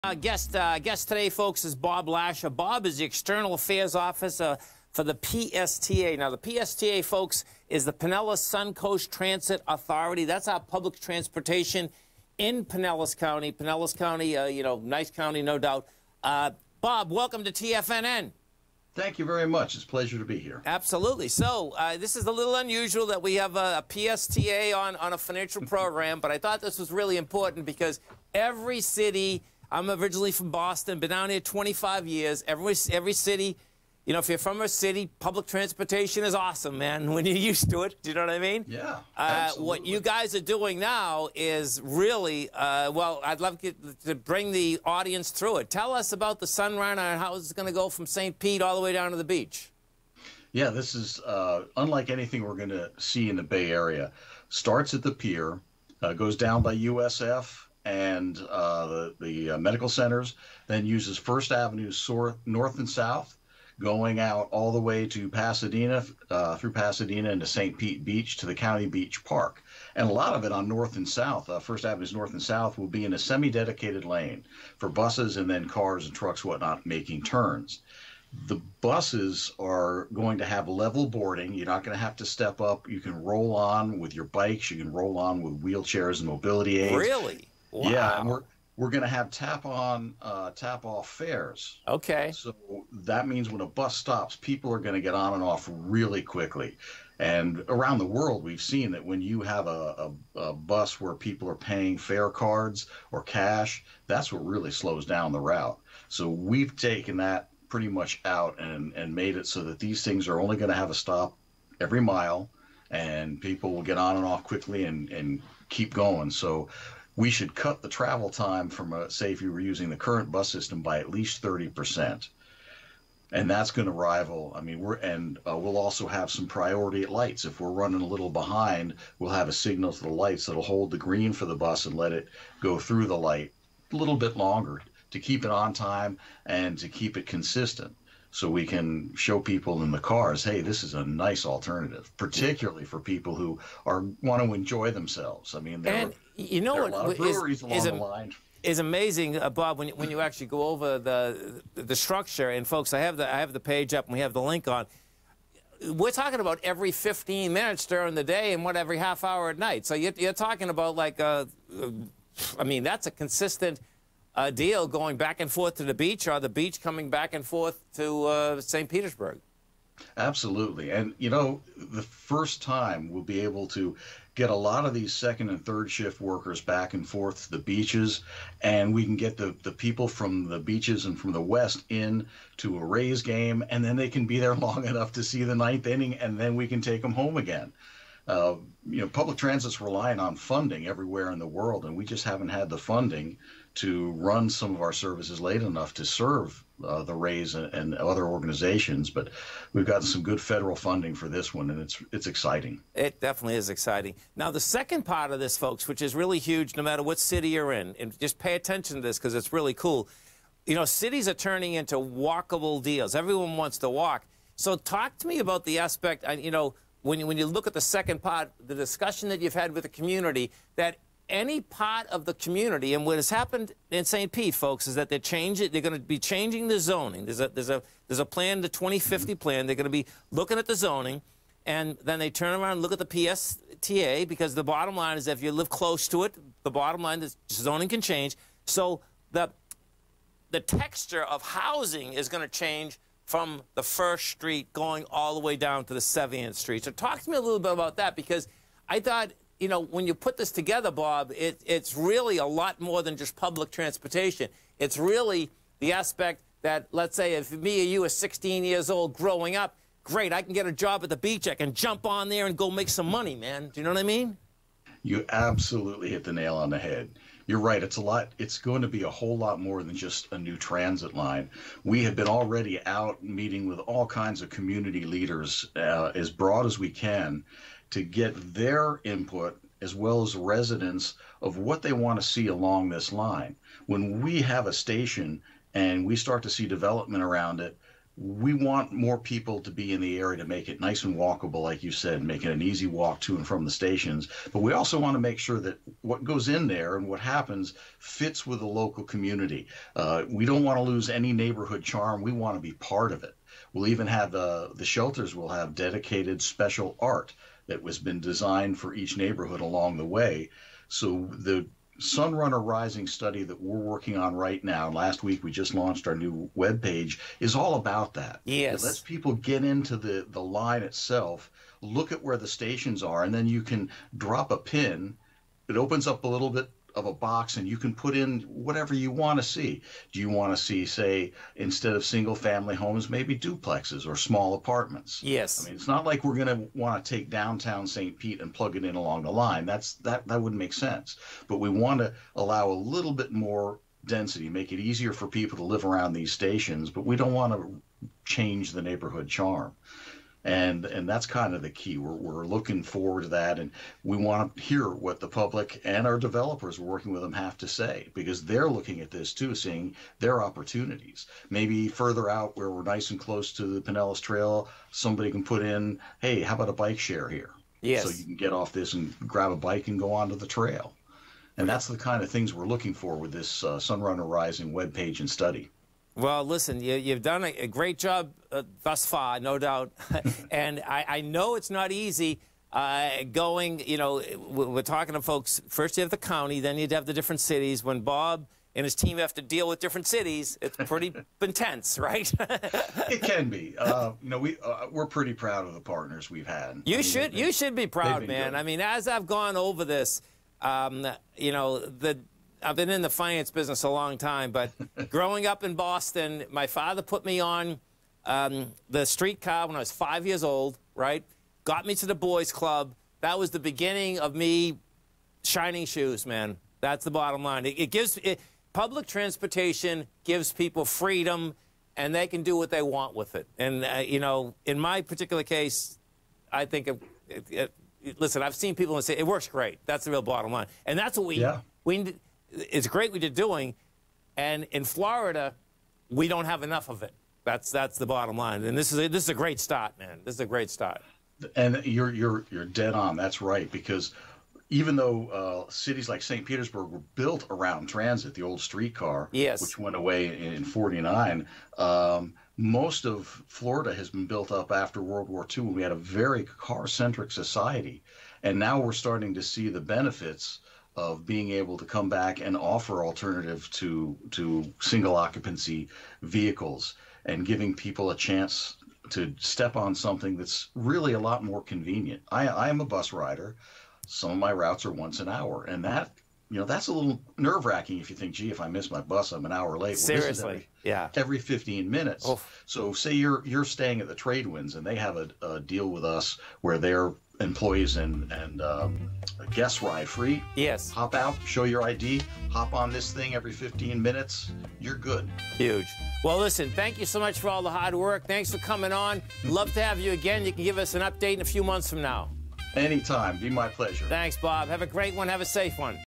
Guest today, folks, is Bob Lasher. Bob is the External Affairs Officer for the PSTA. Now, the PSTA, folks, is the Pinellas Suncoast Transit Authority. That's our public transportation in Pinellas County. Pinellas County, nice county, no doubt. Bob, welcome to TFNN. Thank you very much. It's a pleasure to be here. Absolutely. So this is a little unusual that we have a PSTA on a financial program, but I thought this was really important because every city, I'm originally from Boston, been down here 25 years, every city, if you're from a city, public transportation is awesome, man, when you're used to it. Do you know what I mean? Yeah, absolutely. What you guys are doing now is really, well, I'd love to bring the audience through it. Tell us about the Sunrunner and how it's going to go from St. Pete all the way down to the beach. Yeah, this is unlike anything we're going to see in the Bay Area. Starts at the pier, goes down by USF and the medical centers, then uses First Avenue north and south, going out all the way to Pasadena, through Pasadena into St. Pete Beach to the County Beach Park. And a lot of it on north and south, First Avenue's north and south, will be in a semi-dedicated lane for buses and then cars and trucks, whatnot, making turns. The buses are going to have level boarding. You're not going to have to step up. You can roll on with your bikes. You can roll on with wheelchairs and mobility aids. Really? Wow. Yeah, and we're going to have tap-on, tap-off fares. Okay. So that means when a bus stops, people are going to get on and off really quickly. And around the world, we've seen that when you have a bus where people are paying fare cards or cash, that's what really slows down the route. So we've taken that pretty much out and made it so that these things are only going to have a stop every mile, and people will get on and off quickly and keep going. So we should cut the travel time from, say, if you were using the current bus system by at least 30%. And that's going to rival, we'll also have some priority at lights. If we're running a little behind, we'll have a signal to the lights that'll hold the green for the bus and let it go through the light a little bit longer to keep it on time and to keep it consistent. So we can show people in the cars, hey, this is a nice alternative, particularly for people who want to enjoy themselves. I mean, there are a lot of breweries along the line. Is amazing, Bob, when you actually go over the structure. And folks, I have the page up and we have the link on. We're talking about every 15 minutes during the day and every half hour at night. So you're talking about like, that's a consistent deal going back and forth to the beach, or the beach coming back and forth to St. Petersburg. Absolutely. And, the first time we'll be able to get a lot of these second and third shift workers back and forth to the beaches, and we can get the people from the beaches and from the west in to a Rays game, and then they can be there long enough to see the ninth inning, and then we can take them home again. Public transit's relying on funding everywhere in the world, and we just haven't had the funding to run some of our services late enough to serve the Rays and other organizations. But we've gotten some good federal funding for this one, and it's exciting. It definitely is exciting. Now, the second part of this, folks, which is really huge no matter what city you're in, and just pay attention to this because it's really cool. Cities are turning into walkable deals. Everyone wants to walk. So talk to me about the aspect, when you look at the second part, the discussion that you've had with the community, that any part of the community, and what has happened in St. Pete, folks, is that they're going to be changing the zoning. There's a plan, the 2050 plan. They're going to be looking at the zoning, and then they turn around and look at the PSTA, because the bottom line is that if you live close to it, the bottom line is zoning can change. So the texture of housing is going to change from the First Street going all the way down to the 7th Street. So talk to me a little bit about that, because I thought, when you put this together, Bob, it's really a lot more than just public transportation. It's really the aspect that, let's say, if me or you are 16 years old growing up, great, I can get a job at the beach. I can jump on there and go make some money, man. Do you know what I mean? You absolutely hit the nail on the head. You're right. It's going to be a whole lot more than just a new transit line. We have been already out meeting with all kinds of community leaders as broad as we can to get their input, as well as residents, of what they want to see along this line. When we have a station and we start to see development around it, we want more people to be in the area to make it nice and walkable, like you said, make it an easy walk to and from the stations. But we also want to make sure that what goes in there and what happens fits with the local community. We don't want to lose any neighborhood charm. We want to be part of it. We'll even have the shelters will have dedicated special art that was been designed for each neighborhood along the way. So the Sunrunner Rising study that we're working on right now, last week we just launched our new webpage, is all about that. Yes. It lets people get into the line itself, look at where the stations are, and then you can drop a pin. It opens up a little bit of a box and you can put in whatever you want to see. Do you want to see, say, instead of single family homes, maybe duplexes or small apartments? Yes. I mean, it's not like we're going to want to take downtown St. Pete and plug it in along the line. That wouldn't make sense. But we want to allow a little bit more density, make it easier for people to live around these stations, but we don't want to change the neighborhood charm. And that's kind of the key. We're looking forward to that, and we want to hear what the public and our developers working with them have to say, because they're looking at this too, seeing their opportunities. Maybe further out where we're nice and close to the Pinellas Trail, somebody can put in, hey, how about a bike share here? Yes. So you can get off this and grab a bike and go onto the trail. And that's the kind of things we're looking for with this Sunrunner Rising webpage and study. Well, listen, you've done a great job thus far, no doubt. And I know it's not easy going, you know, we're talking to folks. First you have the county, then you'd have the different cities. When Bob and his team have to deal with different cities, it's pretty intense, right? It can be. You know, we're pretty proud of the partners we've had. You should be proud, man. Good. I mean, as I've gone over this, you know, I've been in the finance business a long time, but growing up in Boston, my father put me on the streetcar when I was 5 years old, right? Got me to the boys club. That was the beginning of me shining shoes, man. That's the bottom line. Public transportation gives people freedom, and they can do what they want with it. And, you know, in my particular case, I think, listen, I've seen people say, it works great. That's the real bottom line. And that's what it's great what you're doing, and in Florida, we don't have enough of it. That's the bottom line, and this is a great start, man. This is a great start. And you're dead on. That's right, because even though cities like St. Petersburg were built around transit, the old streetcar, yes, which went away in '49, most of Florida has been built up after World War II, when we had a very car-centric society, and now we're starting to see the benefits of being able to come back and offer alternative to single occupancy vehicles and giving people a chance to step on something that's really a lot more convenient. I am a bus rider. Some of my routes are once an hour, and that, you know, that's a little nerve-wracking if you think, gee, if I miss my bus, I'm an hour late. Seriously, well, every 15 minutes. Oof. So say you're staying at the Tradewinds, and they have a deal with us where their employees and guests ride free. Yes. Hop out, show your ID, hop on this thing every 15 minutes. You're good. Huge. Well, listen, thank you so much for all the hard work. Thanks for coming on. Love to have you again. You can give us an update in a few months from now. Anytime. Be my pleasure. Thanks, Bob. Have a great one. Have a safe one.